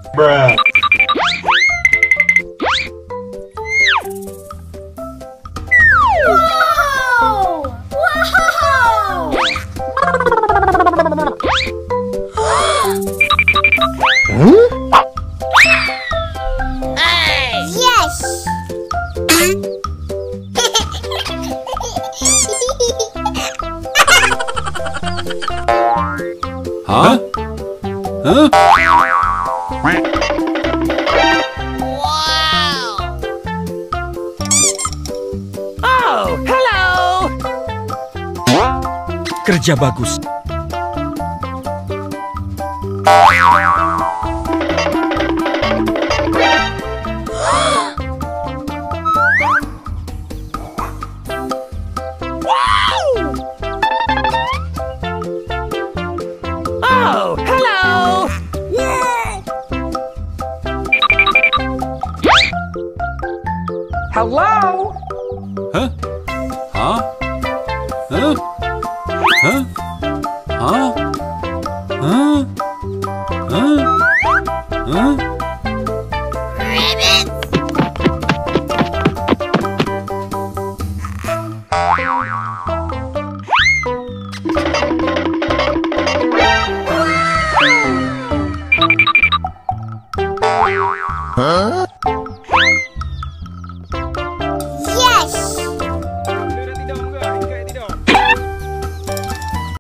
Bruh. Wow! Wow! Yes! Huh? Huh? Wow! Oh, hello! Kerja bagus. Oh, hello! Hello? Huh? Huh? Huh? Huh? Huh? Huh? Huh? Huh? Huh?